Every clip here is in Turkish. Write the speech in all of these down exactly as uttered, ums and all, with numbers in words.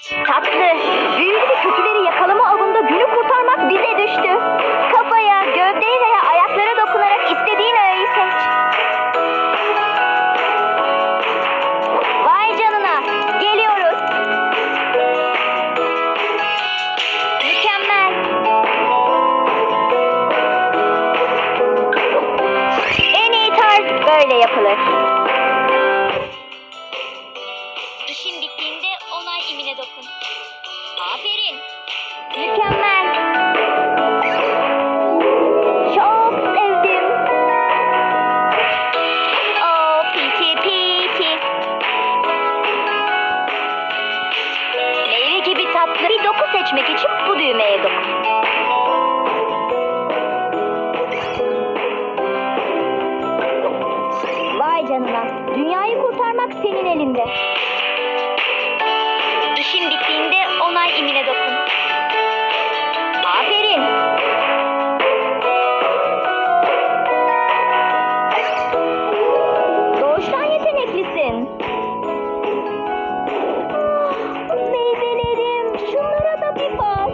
Tatlı, büyülü bir kötüleri yakalama avında günü kurtarmak bize düştü. Kafaya, gövdeye veya ayaklara dokunarak istediğin öğeyi seç. Vay canına, geliyoruz. Mükemmel. En iyi tarz böyle yapılır. İşin bittiğinde onay imine dokun. Aferin. Mükemmel. Çok sevdim. Oh, piti piti. Meyve gibi tatlı bir doku seçmek için bu düğmeye dokun. Vay canına. Dünyayı kurtarmak senin elinde. İşin bittiğinde onay imine dokun. Aferin. Doğuştan yeteneklisin. Meyvelerim, şunlara da bir bak.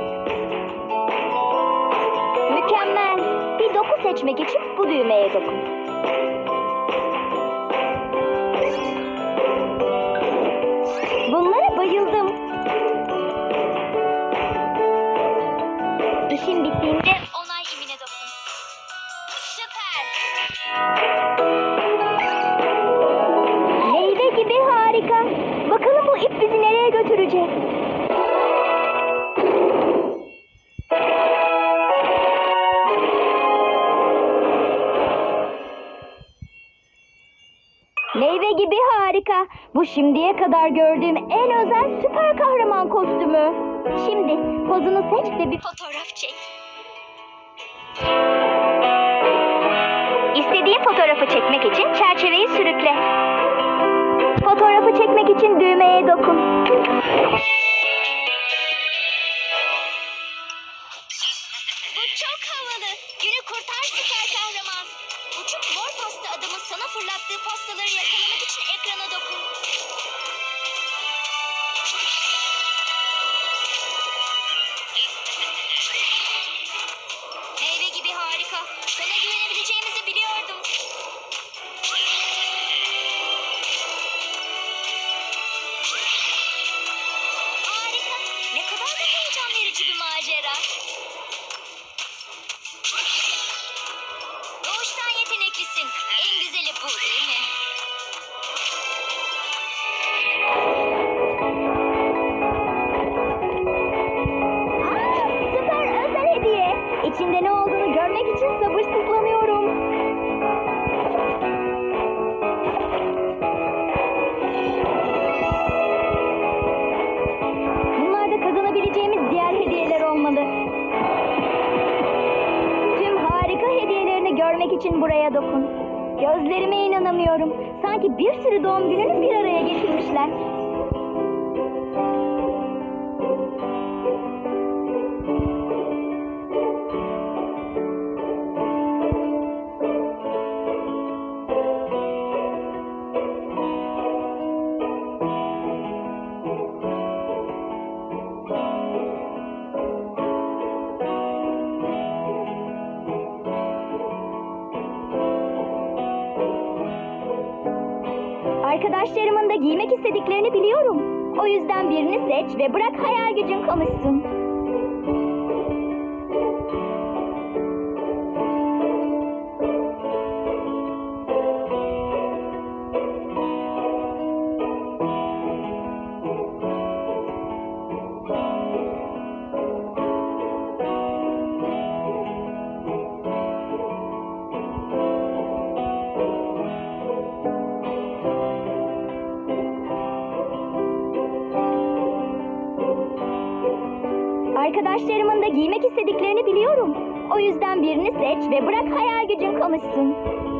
Mükemmel. Bir doku seçmek için bu düğmeye dokun. Bunlara bayıldım. İşin bittiğinde onay imine dokun. Süper. Meyve gibi harika. Bakalım bu ip bizi nereye götürecek? Meyve gibi harika. Bu şimdiye kadar gördüğüm en özel süper kahraman kostümü. Şimdi pozunu seç de bir fotoğraf çek. İstediğin fotoğrafı çekmek için çerçeveyi sürükle. Fotoğrafı çekmek için düğmeye dokun. Bu çok havalı. Günü kurtar süper kahraman. Uçuk mor pasta adamın sana fırlattığı pastaları yakalamak için ekrana dokun. Meyve gibi harika. Sana güvenebileceğimizi biliyordum. Harika. Ne kadar da heyecan verici bir macera. Doğuştan yeteneklisin. En güzeli bu değil mi? Aa, süper özel hediye. İçinde ne olduğunu görmek için sabırsızlanıyorum. Bunlar da kazanabileceğimiz diğer hediyeler olmalı. Tüm harika hediyelerini görmek için buraya dokun. Gözlerime inanamıyorum. Sanki bir sürü doğum gününü bir araya getirmişler. Arkadaşlarımın da giymek istediklerini biliyorum. O yüzden birini seç ve bırak hayal gücün konuşsun. Arkadaşlarımın da giymek istediklerini biliyorum. O yüzden birini seç ve bırak hayal gücün konuşsun.